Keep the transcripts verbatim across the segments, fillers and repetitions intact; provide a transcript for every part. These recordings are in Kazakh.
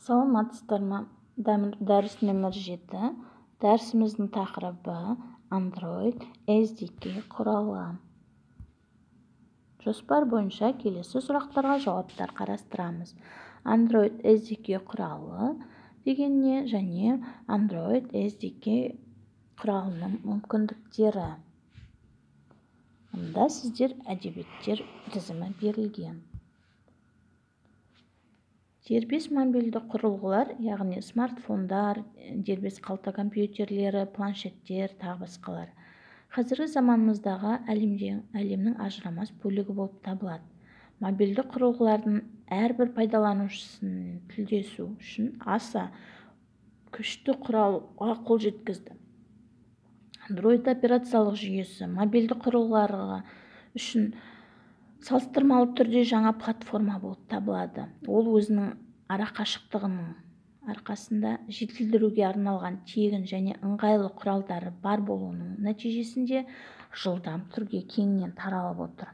Саламатсыздар ма? Дәріс нөмір жеті. Дәрісіміздің тақырыбы Android эс ди кей құралы. Жоспар бойынша келесі сұрақтарға жауаптар қарастырамыз. Android эс ди кей құралы деген не және Android эс ди кей құралының мүмкіндіктері. Мұнда сіздер әдебиеттер тізімі берілген. Дербес мобильді құрылғылар, яғни смартфондар, дербес қалта компьютерлері, планшеттер, тағы басқалар. Қазіргі заманымыздағы әлемде, әлемнің ажырамас бөлігі болып табылады. Мобильді құрылғылардың әрбір пайдаланушысын тілдесу үшін аса күшті құралға қол жеткізді. Android операциялық жүйесі мобильді құрылғыларға үшін салыстырмалы түрде жаңа платформа болып табылады. Ол өзінің арақашықтығының арқасында жетілдіруге арналған тегін және ыңғайлы құралдары бар болуының нәтижесінде жылдам түрге кеңінен таралып отыр.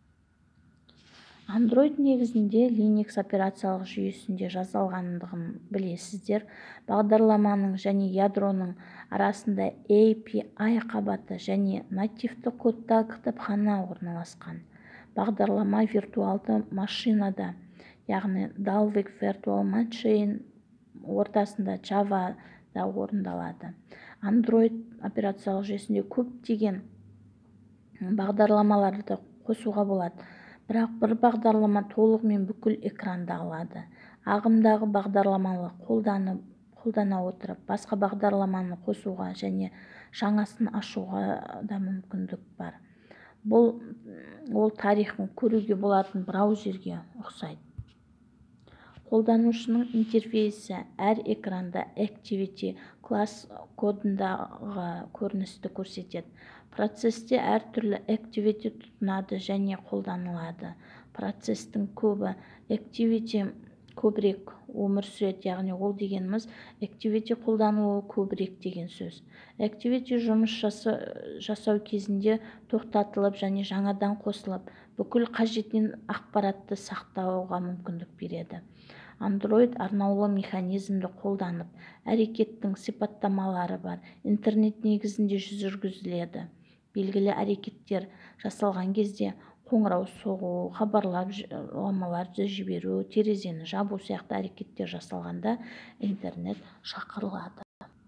Android негізінде Linux операциялық жүйесінде жасалғандығын білесіздер. Бағдарламаның және ядроның арасында эй пи ай қабаты және нативті кодта кітапхана орналасқан. Бағдарлама виртуалды машинада, яғни Dalvik Virtual Machine ортасында Java-да орындалады. Android операциялық жүйесінде көптеген бағдарламаларды қосуға болады, бірақ бір бағдарлама толығымен бүкіл экранды алады. Ағымдағы бағдарламаны қолданып, қолдана отырып, басқа бағдарламаны қосуға және жаңасын ашуға да мүмкіндік бар. Бұл ол тарихын көруге болатын браузерге ұқсайды. Қолданушының интерфейсі әр экранда Activity класс кодындағы көріністі көрсетеді. Процесте әртүрлі Activity тұтынады және қолданылады. Процестің көбі Activity көбірек өмір сүреді, яғни ол дегеніміз Activity қолдануы көбірек деген сөз. Activity жұмыс жасау кезінде тоқтатылып және жаңадан қосылып, бүкіл қажеттен ақпаратты сақтауға мүмкіндік береді. Android арнаулы механизмді қолданып, әрекеттің сипаттамалары бар, интернет негізінде жүргізіледі. Белгілі әрекеттер жасалған кезде қоңырау соғу, хабарламаларды жіберу, терезені жабу сияқты әрекеттер жасалғанда интернет шақырылады.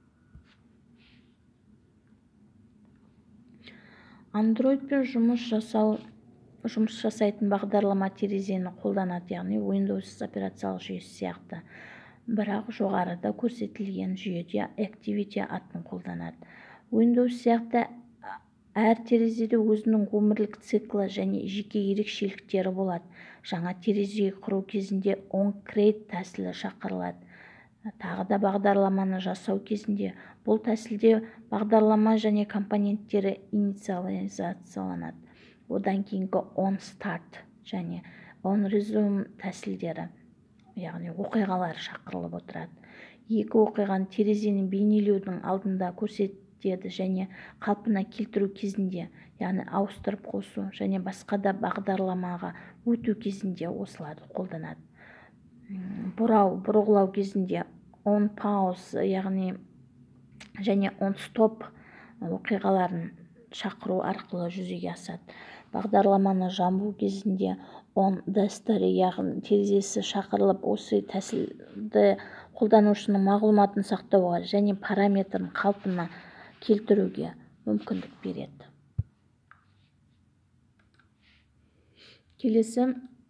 Androidпен жұмыс жасау жұмыс жасайтын бағдарлама терезені қолданады, яғни Windows операциялық жүйесі сияқты. Бірақ жоғарыда көрсетілген жүйеде Activity атын қолданады. Windows сияқты әр терезеде өзінің өмірлік циклі және жеке ерекшеліктері болады. Жаңа терезе құру кезінде onCreate тәсілі шақырылады. Тағы да бағдарламаны жасау кезінде бұл тәсілде бағдарлама және компоненттері инициализацияланады. Одан кейінгі onStart және onResume тәсілдері, яғни оқиғалар шақырылып отырады. Екі оқиғаны терезені бейнелеудің алдында көрсетеді және қалпына келтіру кезінде, яғни ауыстырып қосу және басқа да бағдарламаға өту кезінде осыларды қолданады. Бұрау, бұрғылау кезінде onPause, яғни және onStop оқиғаларын шақыру арқылы жүзеге асады. Бағдарламаны жабу кезінде onDestroy, яғни терезесі шақырылып, осы тәсілді қолданушының мағлұматын сақтауға және параметрін қалпына келтіруге мүмкіндік береді. Келесі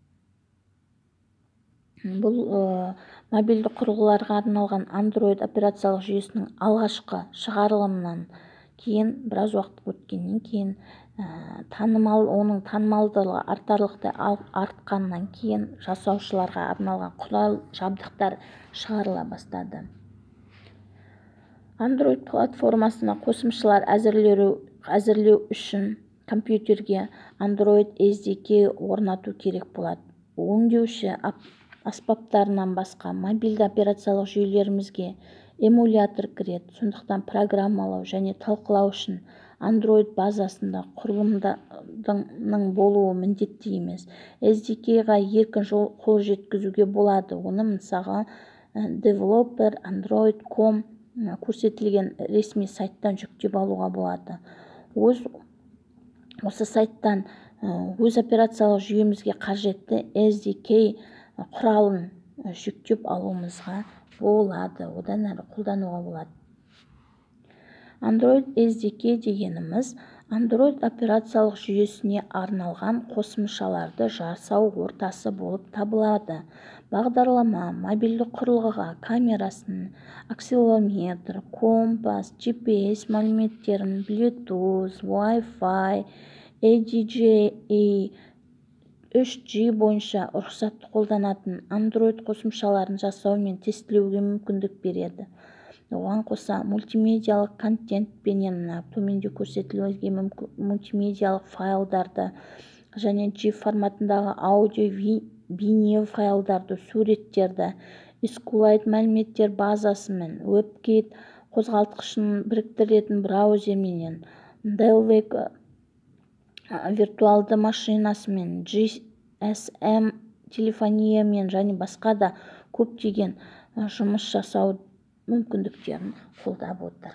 бұл мобильді құрылғыларға арналған Android операциялық жүйесінің алғашқы шығарылымынан кейін, біраз уақыт өткеннен кейін, танымал, оның танымалдығы артарлықтай артқаннан кейін жасаушыларға арналған құрал жабдықтар шығарыла бастады. Android платформасына қосымшалар әзірлеу үшін компьютерге Android эс ди кей орнату керек болады. Өңдеуші аспаптарынан басқа мобильді операциялық жүйелерімізге эмулятор кіреді, сондықтан программалау және талқылау үшін Android базасында құрылымның болуы міндетті емес. эс ди кей-ға еркін қол жеткізуге болады. Оны мысалы developer android точка ком көрсетілген ресми сайттан жүктеп алуға болады. Осы сайттан өз операциялық жүйемізге қажетті эс ди кей құралын жүктеп алуымызға болады, одан әрі қолдануға болады. Android эс ди кей дегеніміз Android операциялық жүйесіне арналған қосымшаларды жасау ортасы болып табылады. Бағдарлама мобильді құрылғыға камерасын, акселерометр, компас, джи пи эс мәліметтерін, Bluetooth, Wi-Fi, эй ди джей, үш джи бойынша рұқсатты қолданатын Android қосымшаларын жасау мен тестілеуге мүмкіндік береді. Оған қоса мультимедиалық контент пенен төменде көрсетілген мультимедиалық файлдарды және джи форматындағы аудио, бейне файлдарды, суреттерді, SQLite мәліметтер базасымен, WebKit қозғалтқышын біріктіретін браузерменен, Dalvik виртуалды машинасымен, джи эс эм телефониямен және басқа да көптеген жұмыс жасау мүмкіндіктерін қолдап отыр.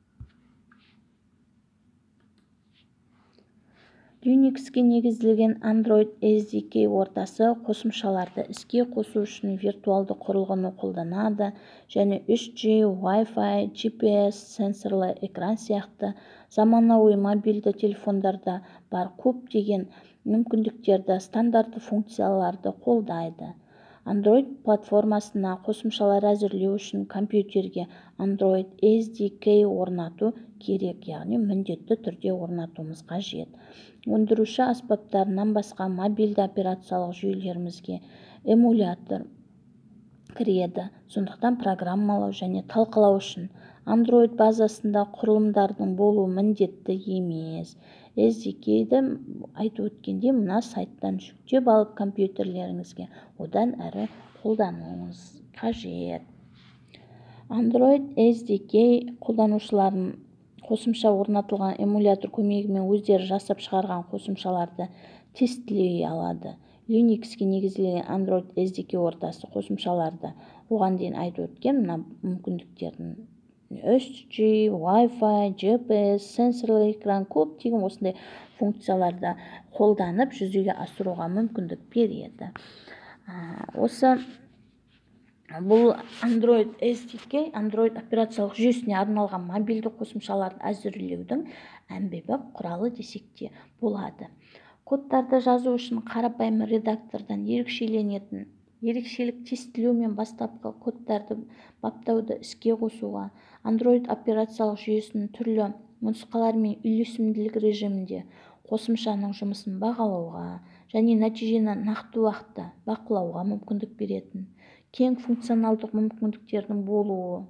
Unix-ке негізделген Android эс ди кей ортасы қосымшаларды іске қосу үшін виртуалды құрылғыны қолданады және үш джи, Wi-Fi, джи пи эс, сенсорлы экран сияқты заманауи мобильді телефондарда бар көптеген мүмкіндіктерді, стандартты функцияларды қолдайды. Android платформасына қосымшалар әзірлеу үшін компьютерге Android эс ди кей орнату керек, яғни міндетті түрде орнатуымыз қажет. Өндіруші аспаптарынан басқа мобильді операциялық жүйелерімізге эмулятор кіреді. Сондықтан программалау және талқылау үшін Android базасында құрылымдардың болуы міндетті емес. эс ди кейді айтып өткенде мына сайттан жүктеп алып компьютерлеріңізге одан әрі қолдануыңыз қажет. Android эс ди кей қолданушыларын қосымша орнатылған эмулятор көмегімен өздері жасап шығарған қосымшаларды тестілей алады. Unix-ке негізделген Android эс ди кей ортасы қосымшаларды оған дейін айтып өткен мына мүмкіндіктерін үш джи, Wi-Fi, джи пи эс, сенсорлы экран көптеген осындай функцияларды қолданып жүзеге асыруға мүмкіндік береді. Осы бұл Android эс ди кей Android операциялық жүйесіне арналған мобильді қосымшаларды әзірлеудің әмбебап құралы десек те болады. Кодтарды жазу үшін қарапайым редактордан ерекшеленетін ерекшелік тестілеу мен бастапқы кодтарды баптауды іске қосуға, Android операциялық жүйесінің түрлі нұсқалар мен үйлесімділік режимінде қосымшаның жұмысын бағалауға және нәтижені нақты уақытта бақылауға мүмкіндік беретін, кең функционалдық мүмкіндіктердің болуы,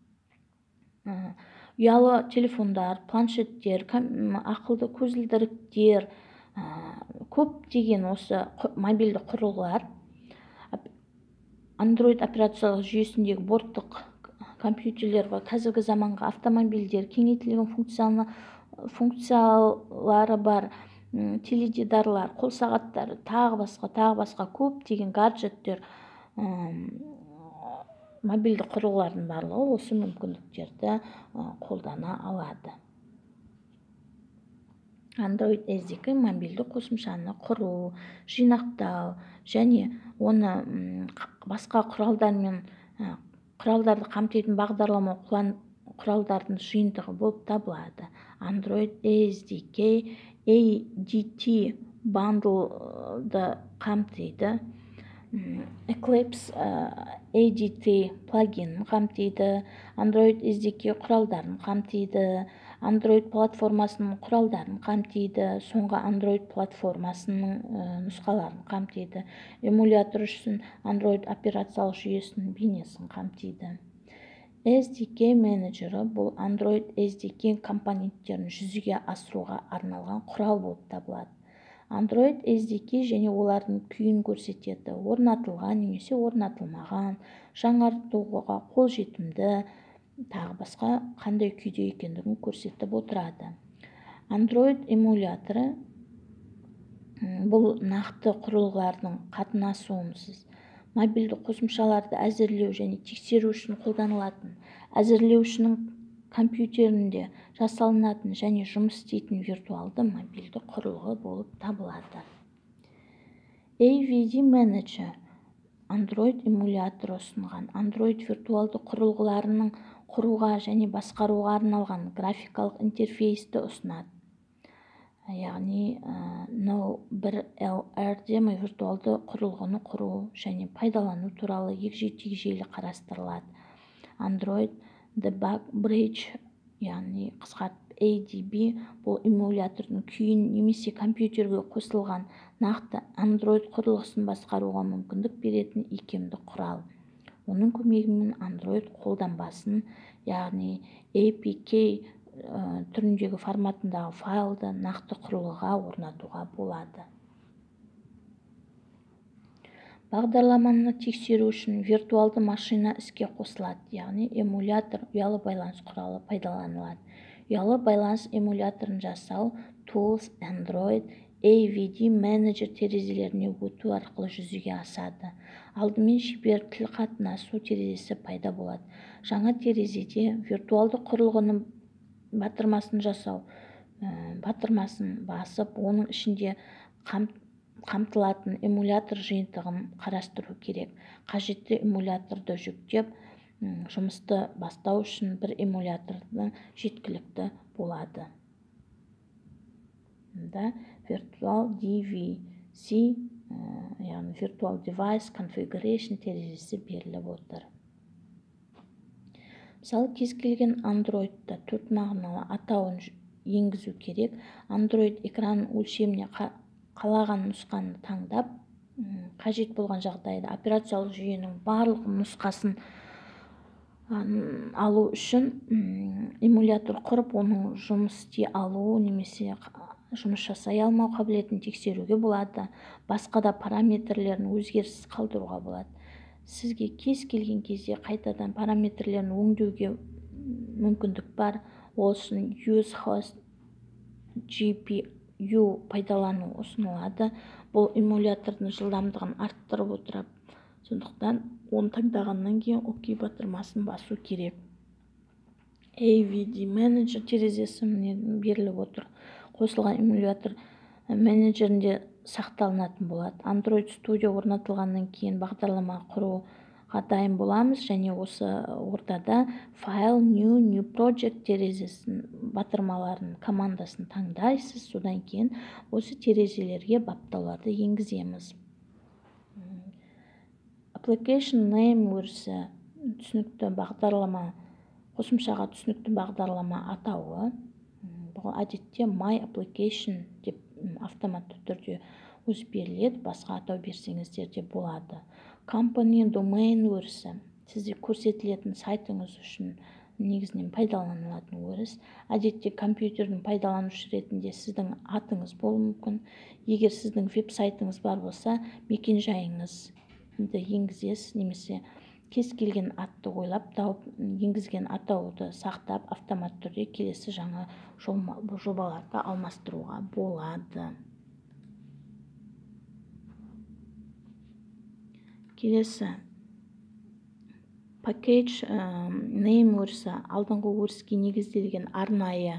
ұялы телефондар, планшеттер, ақылды көзілдіріктер, көптеген осы мобильді құрылғылар Android операциялық жүйесіндегі борттық компьютерлер бар, қазіргі заманғы автомобильдер, кеңейтілген функциялары бар теледидарлар, қол сағаттары, тағы басқа, тағы басқа көптеген гаджеттер, мобильді құрылғылардың барлығы осы мүмкіндіктерді қолдана алады. Android эс ди кей мобильді қосымшаны құру, жинақтау және оны басқа құралдармен құралдарды қамтитын бағдарлама құралдардың жиынтығы болып табылады. Android эс ди кей эй ди ти бандлды қамтиды. Eclipse эй ди ти плагинін қамтиды. Android эс ди кей құралдарын қамтиды. Android платформасының құралдарын қамтиды. Соңғы Android платформасының нұсқаларын қамтиды. Эмулятор үшін Android операциялық жүйесінің бейнесін қамтиды. эс ди кей менеджері бұл Android эс ди кей компоненттерін жүзеге асыруға арналған құрал болып табылады. Android эс ди кей және олардың күйін көрсетеді. Орнатылған немесе орнатылмаған, жаңартуға қолжетімді, тағы басқа қандай күйде екендігін көрсетіп отырады. Android эмуляторы бұл нақты құрылғылардың қатынасуынсыз мобильді қосымшаларды әзірлеу және тексеру үшін қолданылатын, әзірлеушінің компьютерінде жасалынатын және жұмыс істейтін виртуалды мобильді құрылғы болып табылады. эй ви ди Manager Android эмуляторы ұсынған Android виртуалды құрылғыларының құруға және басқаруға арналған графикалық интерфейсті ұсынады. Яғни нөл бір эл эр-де виртуалды құрылғыны құру және пайдалану туралы егжей-тегжейлі қарастырылады. Android Debug Bridge, яғни қысқартып эй ди би, бұл эмулятордың күйін немесе компьютерге қосылған нақты Android құрылғысын басқаруға мүмкіндік беретін икемді құрал. Оның көмегімен Android қолданбасын, яғни эй пи кей түріндегі форматындағы файлды нақты құрылғыға орнатуға болады. Бағдарламаны тексеру үшін виртуалды машина іске қосылады, яғни эмулятор ұялы байланыс құралы пайдаланылады. Ұялы байланыс эмуляторын жасау Tools, Android, эй ви ди Manager терезелеріне өту арқылы жүзеге асады. Алдымен шебер тіл қатынасу терезесі пайда болады. Жаңа терезеде виртуалды құрылғының батырмасын жасау, батырмасын басып, оның ішінде қамтылатын эмулятор жиынтығын қарастыру керек. Қажетті эмуляторды жүктеп, жұмысты бастау үшін бір эмулятордың жеткілікті болады. Virtual ди ви си, яғни Virtual Device Configuration терезесі беріліп отыр. Мысалы, кез келген Android'та төрт мағыналы атауын енгізу керек. Android экранның өлшеміне қалаған нұсқаны таңдап, қажет болған жағдайда операциялық жүйенің барлық нұсқасын алу үшін эмулятор құрып, оның жұмыс істей алуы немесе жұмыс жасай алмау қабілетін тексеруге болады. Басқа да параметрлерін өзгеріссіз қалдыруға болады. Сізге кез келген кезде қайтадан параметрлерін өңдеуге мүмкіндік бар. Ол үшін Use Host джи пи ю пайдалану ұсынылады. Бұл эмулятордың жылдамдығын арттырып отырып, сондықтан оны таңдағаннан кейін ОК батырмасын басу керек. эй ви ди Manager терезесі беріліп отыр. Қосылған эмулятор менеджерінде сақталынатын болады. Android Studio орнатылғаннан кейін бағдарлама құруға дайын боламыз және осы ортада File, New, New Project терезесін батырмаларын командасын таңдайсыз. Содан кейін осы терезелерге баптауларды енгіземіз. Application Name өрісі түсінікті бағдарлама, қосымшаға түсінікті бағдарлама атауы. Бұл әдетте My Application деп автоматты түрде өзі беріледі, басқа атау берсеңіздер де болады. Company Domain өрісі сізде көрсетілетін сайтыңыз үшін негізінен пайдаланылатын өріс. Әдетте компьютердің пайдаланушы ретінде сіздің атыңыз болуы мүмкін. Егер сіздің веб-сайтыңыз бар болса, мекен-жайыңызды енгізесіз, немесе кез келген атты ойлап тауып, енгізген атауды сақтап, автомат түрде келесі жаңа жобаларды алмастыруға болады. Келесі Package Name өрісі алдыңғы өріске негізделген арнайы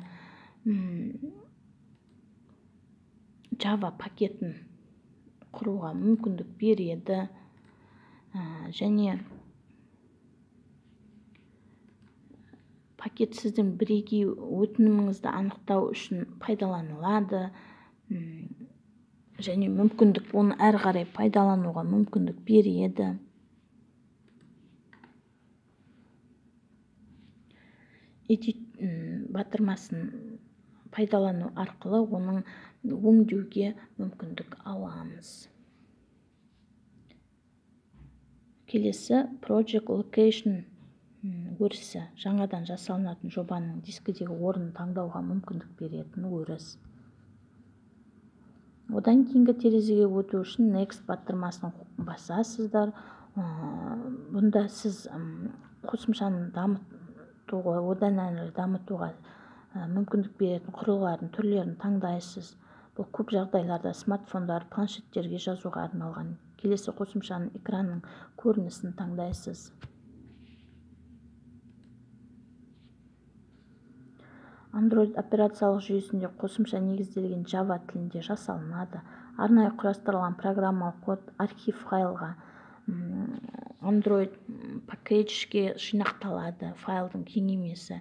Java пакетін құруға мүмкіндік береді. Және пакет сіздің бірегей өтініміңізді анықтау үшін пайдаланылады. Және мүмкіндік оны әрі қарай пайдалануға мүмкіндік береді. Edit батырмасын пайдалану арқылы оның өңдеуге мүмкіндік аламыз. Келесі Project Location өрісі жаңадан жасалынатын жобаның дискідегі орнын таңдауға мүмкіндік беретін өріс. Одан кейінгі терезеге өту үшін Next батырмасын басасыздар. Бұнда сіз қосымшаны дамытуға, одан әрі дамытуға мүмкіндік беретін құрылғылардың түрлерін таңдайсыз. Бұл көп жағдайларда смартфондар, планшеттерге жазуға арналған келесі қосымшаның экранның көрінісін таңдайсыз. Android операциялық жүйесінде қосымша негізделген Java тілінде жасалынады. Арнайы құрастырылған программалық код архив файлға Android Package-ге жинақталады. Файлдың кеңеймесі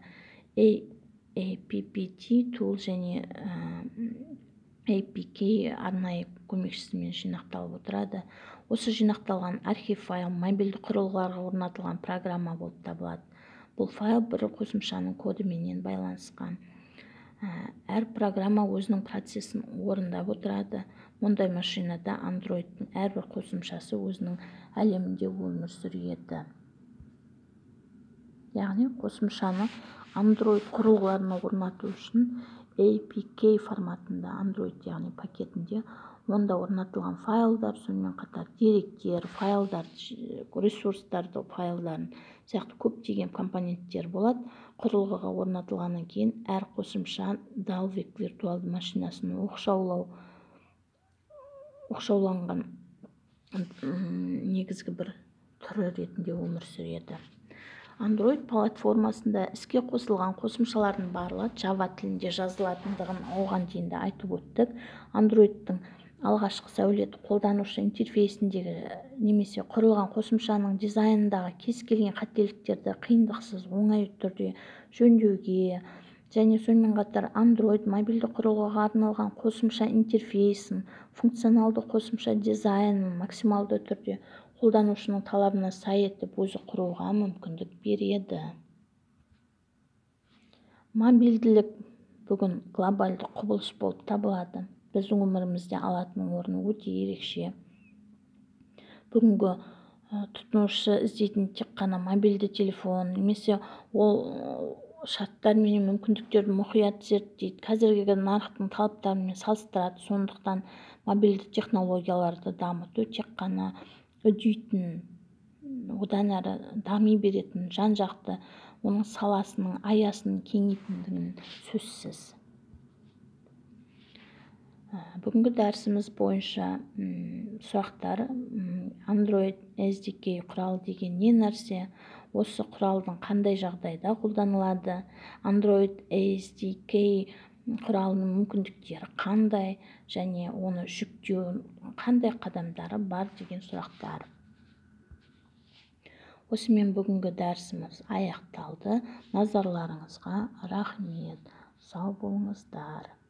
apt tool және A P K арнайы көмекшісімен жинақталып отырады. Осы жинақталған архив файл мобильді құрылғыларға орнатылған программа болып табылады. Бұл файл бір қосымшаның кодыменен байланысқан. Әр программа өзінің процесін орындап отырады. Мұндай машинада Android-тың әрбір қосымшасы өзінің әлемінде өмір сүреді. Яғни қосымшаны Android құрылғыларына орнату үшін A P K форматында Android, яғни пакетінде, онда орнатылған файлдар, сонымен қатар деректер, файлдар, ресурстарды, файлдарын сияқты көптеген компоненттер болады. Құрылғыға орнатылғаннан кейін әр қосымша Dalvik виртуалды машинасының оқшаулау оқшауланған негізгі бір түрі ретінде өмір сүреді. Android платформасында іске қосылған қосымшалардың барлығы Java тілінде жазылатындығын оған дейін де айтып өттік. Android-тың алғашқы сәулеті қолданушы интерфейсіндегі немесе құрылған қосымшаның дизайнындағы кез келген қателіктерді қиындықсыз оңай түрде жөндеуге және сонымен қатар Android мобильді құрылғыға арналған қосымша интерфейсін, функционалды қосымша дизайнын максималды түрде қолданушының талабына сай етіп өзі құруға мүмкіндік береді. Мобильділік бүгін глобалды құбылыс болып табылады. Біздің өмірімізде алатын орны өте ерекше. Бүгінгі тұтынушы іздейтін тек қана мобильді телефон, немесе ол шарттар мен мүмкіндіктерді мұқият зерттейді. Қазіргі нарықтың талаптарымен салыстырады. Сондықтан мобильді технологияларды дамыту тек қана үдейтін, одан әрі дами беретін, жан-жақты оның саласының аясының кеңейтіндігін сөзсіз. Бүгінгі дәрісіміз бойынша сұрақтар: Android эс ди кей құралы деген не нәрсе? Осы құралдың қандай жағдайда қолданылады? Android эс ди кей құралының мүмкіндіктері қандай және оны жүктеу қандай қадамдары бар деген сұрақтар. Осымен бүгінгі дәрісіміз аяқталды. Назарларыңызға рахмет. Сау болыңыздар.